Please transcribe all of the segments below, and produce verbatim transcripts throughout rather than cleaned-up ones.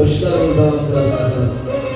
Hoşlarınız zamanlarına.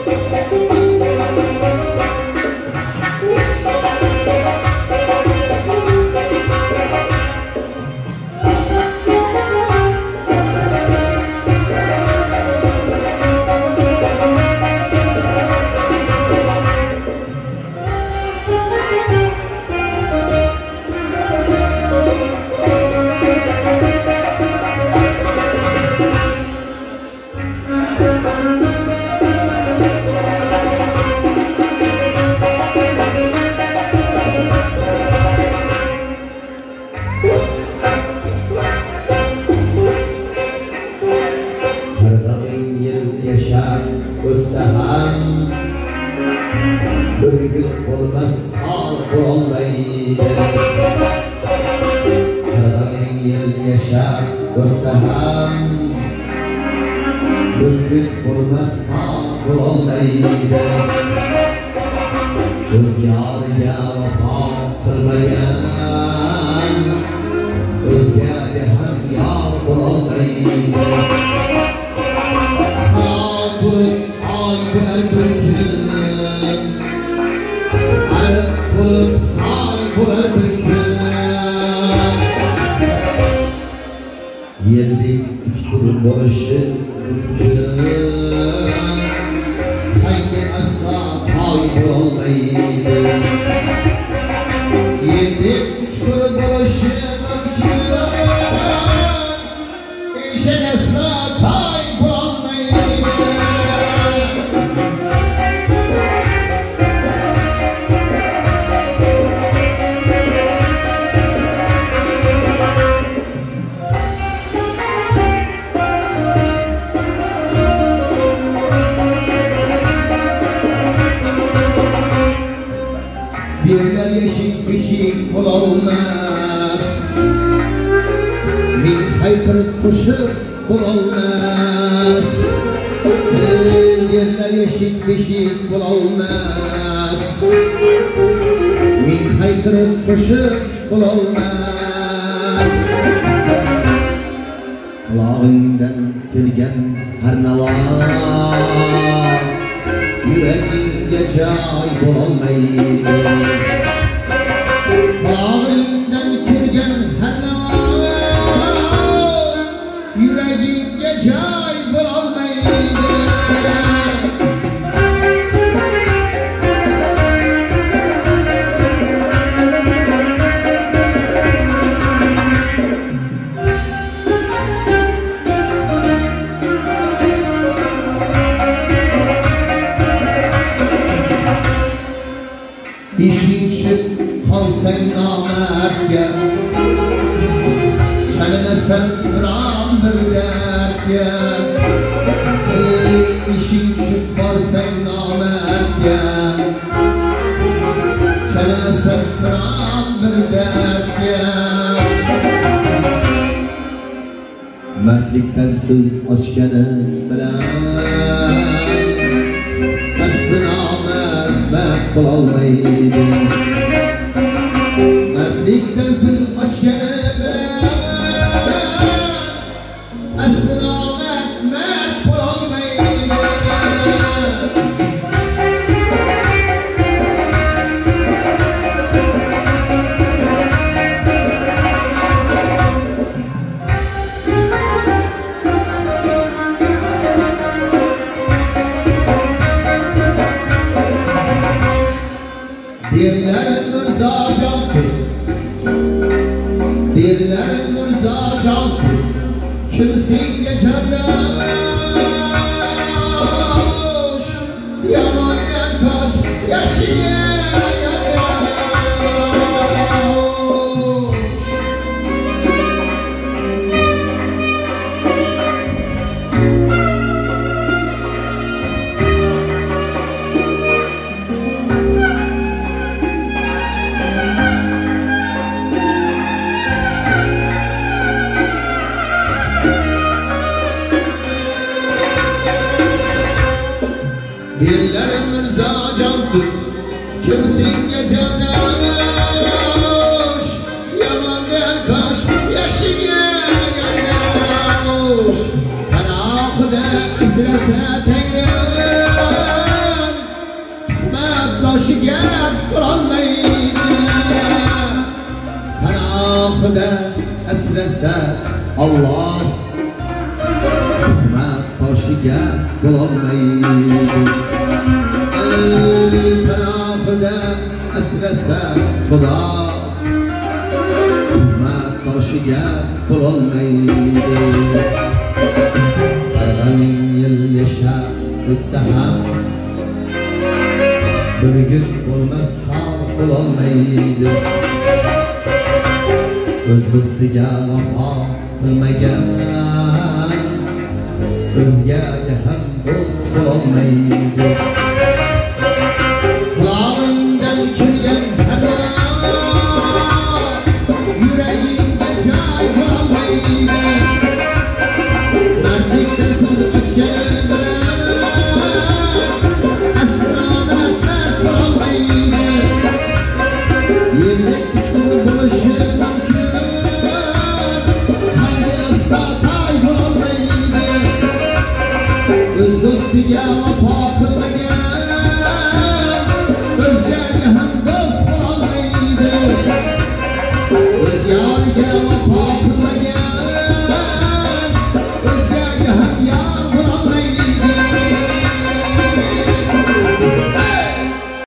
Mertlikten söz açkanı bilen aslına mertmek kılalmaydı. Mertlikten söz açkanı bilen aslına mertmek kılalmaydı. Dirlerim Mirza Can'dı, dirlerim Mirza Can'dı, kimsin geçende hoş, yaman yer kaç, yaşıya Dirlerim Mirza Can'dı, kimsin geçende hoş, yaman yer kaç, yaşıya hoş. Pənahıda əsrəsə Allah hikmat toshiga bo'lolmaydi. Tarafida asrasa Xudo hikmat toshiga bo'lolmaydi. Ming yil yashab o'tsa ham bir kun bo'lmas sog' bo'lolmaydi. O'z do'stiga vafo qilmagan o'zgaga ham do'st bo'lolmaydi. Qulog'ingdan kirgan havo yuragingga joy bo'lolmaydi. Mardlikdan so'z ochgan bilan asrona mard bo'lolmaydi. Yerlik kuchli bo'lishi mumkin, hangi aslo toy bo'lolmaydi. O'z do'stiga vafo